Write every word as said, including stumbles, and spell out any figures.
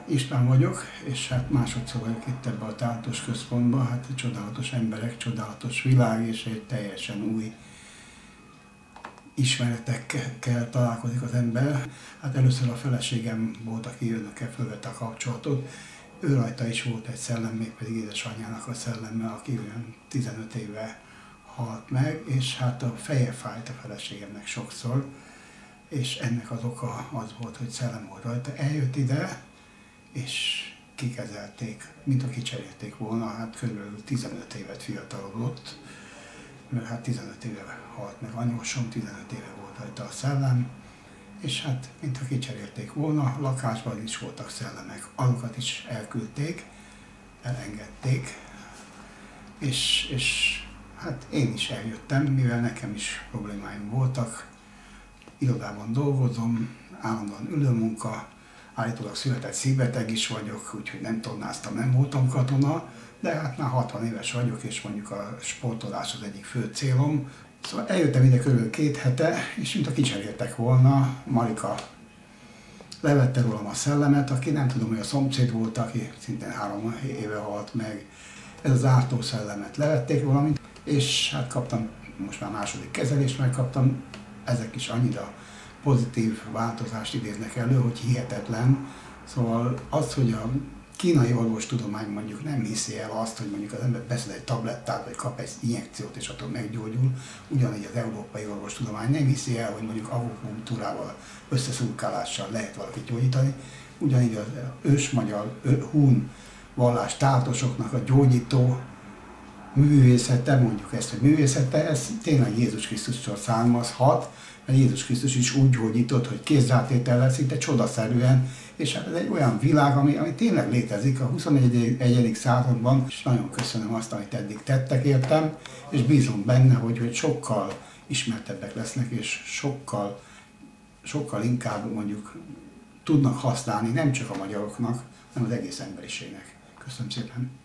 István vagyok, és hát másodszor vagyok itt ebbe a Talentos Központban. Hát csodálatos emberek, csodálatos világ, és egy teljesen új ismeretekkel találkozik az ember. Hát először a feleségem volt, aki önökkel fölvette a kapcsolatot. Ő rajta is volt egy szellem, mégpedig édesanyjának a szelleme, aki olyan tizenöt éve halt meg, és hát a feje fájt a feleségemnek sokszor, és ennek az oka az volt, hogy szellem volt rajta. Eljött ide, és kikezelték, mint a kicserélték volna, hát körülbelül tizenöt évet fiatalodott, mert hát tizenöt éve halt meg anyósom, tizenöt éve volt rajta a szellem, és hát mintha kicserélték volna, lakásban is voltak szellemek, azokat is elküldték, elengedték, és, és hát én is eljöttem, mivel nekem is problémáim voltak, irodában dolgozom, állandóan ülőmunka, állítólag született szívbeteg is vagyok, úgyhogy nem tornáztam, nem voltam katona, de hát már hatvan éves vagyok, és mondjuk a sportolás az egyik fő célom. Szóval eljöttem ide körülbelül két hete, és mint a kicseréltek volna, Marika levette rólam a szellemet, aki nem tudom, hogy a szomszéd volt, aki szintén három éve halt meg. Ez az ártó szellemet levették valamit, és hát kaptam, most már második kezelést megkaptam, ezek is annyira pozitív változást idéznek elő, hogy hihetetlen. Szóval az, hogy a kínai orvostudomány mondjuk nem hiszi el azt, hogy mondjuk az ember beszed egy tablettát, vagy kap egy injekciót, és attól meggyógyul, ugyanígy az európai orvostudomány nem hiszi el, hogy mondjuk akupunktúrával, összeszurkálással lehet valakit gyógyítani, ugyanígy az ősmagyar, hun vallás tártosoknak a gyógyító művészete, mondjuk ezt, hogy művészete, ez tényleg Jézus Krisztustól származhat, mert Jézus Krisztus is úgy gyógyított, hogy kézrátétellel, szinte csodaszerűen, és hát ez egy olyan világ, ami, ami tényleg létezik a huszonegyedik században, és nagyon köszönöm azt, amit eddig tettek értem, és bízom benne, hogy, hogy sokkal ismertebbek lesznek, és sokkal, sokkal inkább mondjuk tudnak használni nem csak a magyaroknak, hanem az egész emberiségnek. Köszönöm szépen!